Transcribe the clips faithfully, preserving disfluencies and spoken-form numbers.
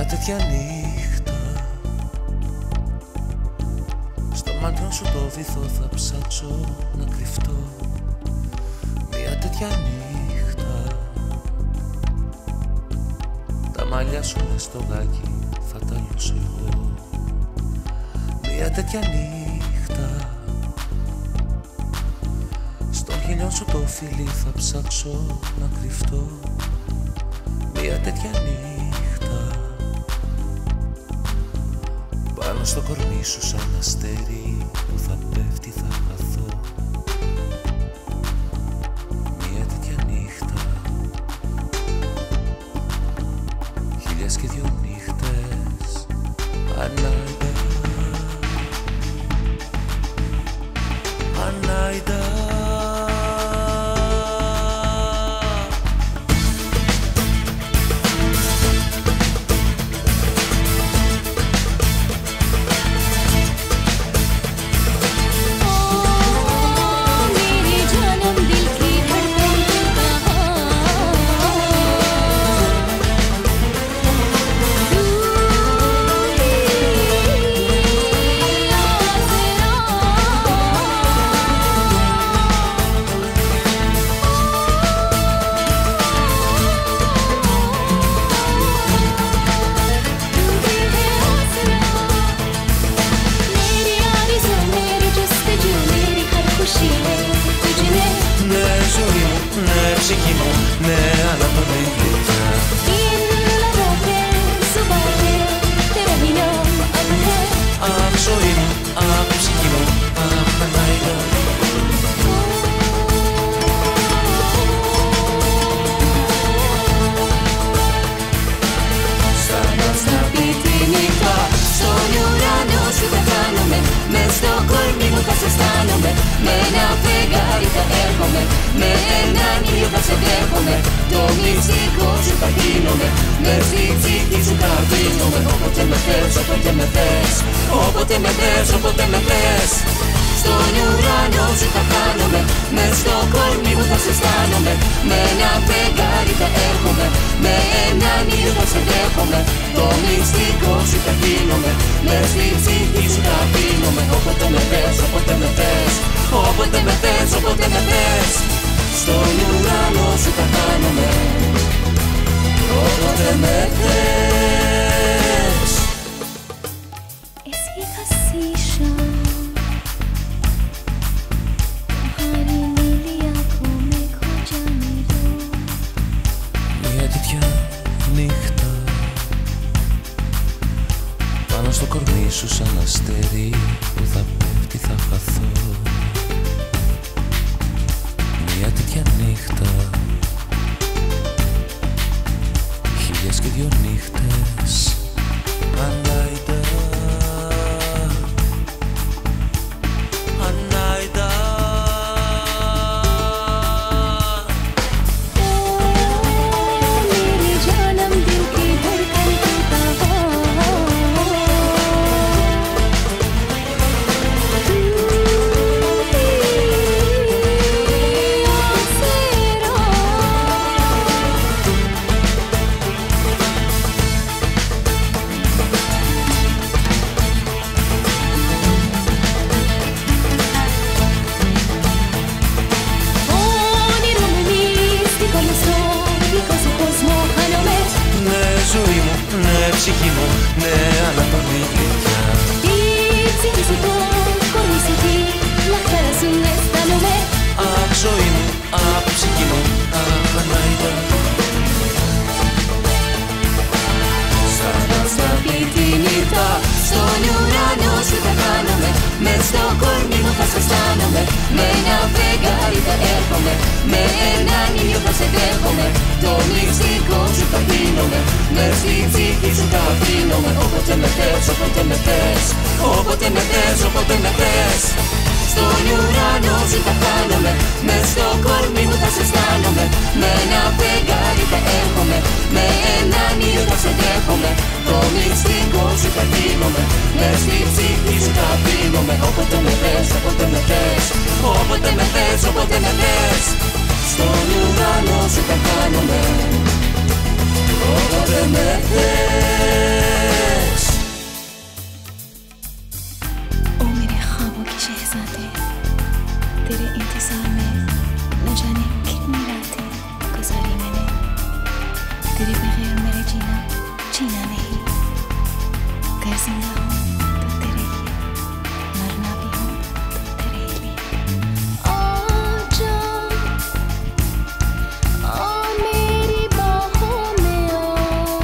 τέτοια νύχτα στο μαλλιό σου το βυθό θα ψάξω να κρυφτώ. Μια τέτοια νύχτα τα μαλλιά σου μες στο γάκι θα τα λούσω εγώ. Μια τέτοια νύχτα στο χειλιό σου το φιλί θα ψάξω να κρυφτώ. Μια τέτοια νύχτα πάνω στο κορμί σου σαν αστέρι που θα πέφτει θα χαθώ. Μια τέτοια νύχτα, χίλιες και δυο νύχτες ανάιντα, ανάιντα. Ψυχή μου, ναι, αλλά πολύ γλυκιά. Αχ, ζωή μου, αχ, ψυχή μου, αχ, ανάιντα. Σταματά να πει τη νύχτα, στον ουρανό σου θα χάνομαι. Μες στο κορμί μου θα σε αισθάνομαι. Με ένα φεγγάρι θα έρχομαι. Με έναν ήλιο θα σε δέχομαι. Το μυστικό σου θα γίνομαι. Μες στη ψυχή σου θα δίνομαι. Όποτε με θες, όποτε με θες. Όποτε με θες, όποτε με θες. Στον ουρανό σου θα χάνομαι. Μες στο κορμί μου θα σε αισθάνομαι. Με ένα φεγγάρι θα έρχομαι. Με έναν ήλιο θα σε δέχομαι. Το μυστικό σου θα γίνομαι. Μες στη ψυχή σου θα δίνομαι. Όποτε με θες, όποτε με θες. Όποτε με θες, όποτε με θες. Στον ουρανό σου θα χάνομαι. Όποτε με θες. Εσύ χασίσα Χάρη λίλιακό με κοντζαμιρό. Μια τέτοια νύχτα πάνω στο κορμί σου σαν αστέρι που θα πέφτει θα χαθώ. Μια τέτοια νύχτα, χίλιες και δυο νύχτες ανάιντα, ανάιντα. Ψυχή μου, ναι, αλλά πολύ γλυκιά. Η ψυχή σου το κορμί σου τι λαχτάρα σου αισθάνομαι. Αχ, ζωή μου, αχ, ψυχή μου, αχ, ανάιντα. Σταματάς να πει τη νύχτα, στον ουρανό σου θα χάνομαι. Μες στο κορμί μου θα σε αισθάνομαι. Με ένα φεγγάρι θα έρχομαι. Με έναν ήλιο θα σε δέχομαι. Το μυστικό σου θα γίνομαι. Μες στη ψυχή σου θα αφήνομαι. Όποτε με θες, όποτε με θες. Όποτε με θες, όποτε με θες. Στον ουρανό σου θα χάνομαι. Μες στο κορμί μου θα σε αισθάνομαι. Με ένα φεγγάρι θα έρχομαι. Με έναν ήλιο θα σε δέχομαι. Το μυστικό σου θα γίνομαι. Μες στη ψυχή σου θα αφήνομαι. Όποτε με θες, όποτε με θες. Όποτε με θες, όποτε με θες. Στον ουρανό σου θα χάνομαι. Όποτε με θες. साथ है, तेरे इंतजार में न जाने कितनी रातें गुजारी मैंने। तेरे बगैर मेरे जीना जीना नहीं, अगर जिंदा हूँ तो तेरे लिए, मरना भी हूँ तो तेरे लिए। आ जा, आ मेरी बाहों में आ,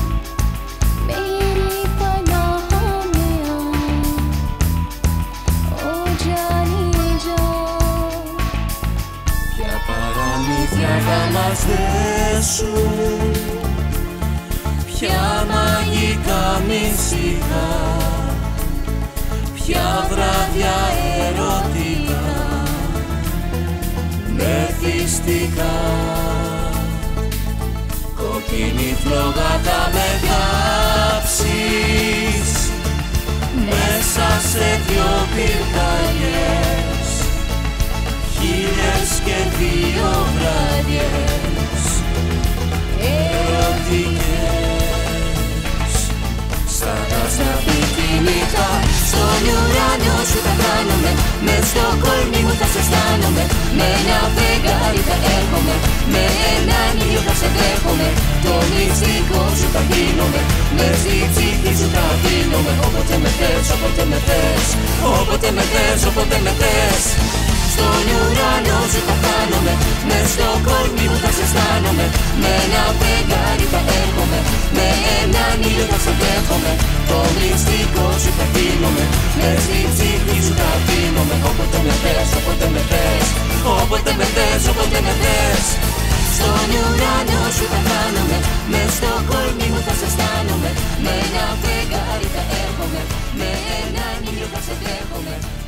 मेरी पनाहों में आ, ओ जाने जा। Ποια παραμύθια θα μας δέσουν, ποια μαγικά μυστικά, ποια βράδια ερωτικά, μεθυστικά. Κόκκινη φλόγα θα με κάψεις μέσα σε δυο πυρκαγιές, χίλιες και δύο βραδιές ερωτικές. Σαν τα στραφή τη νύχτα στον ουρανό σου θα χάνομαι, μες στο κορμί μου θα σε αισθάνομαι, με ένα φεγγάρι θα έρχομαι, με έναν ήλιο θα σε δέχομαι, το μυστικό σου θα γίνομαι, μες στη ψυχή σου θα δίνομαι. Όποτε με θες, όποτε με θες, όποτε με θες, όποτε με θες. Στον ουρανό σου θα χάνομαι, μες στο κορμί μου θα σε αισθάνομαι, με ένα φεγγάρι θα έρχομαι, με έναν ήλιο θα σε δέχομαι, το μυστικό σου θα γίνομαι, μες στη ψυχή σου θα δίνομαι. Όποτε με θες, όποτε με θες, όποτε με θες, όποτε με θες. Στον ουρανό σου θα χάνομαι, μες στο κορμί μου θα σε αισθάνομαι, με ένα φεγγάρι θα έρχομαι, με έναν ήλιο θα σε δέχομαι.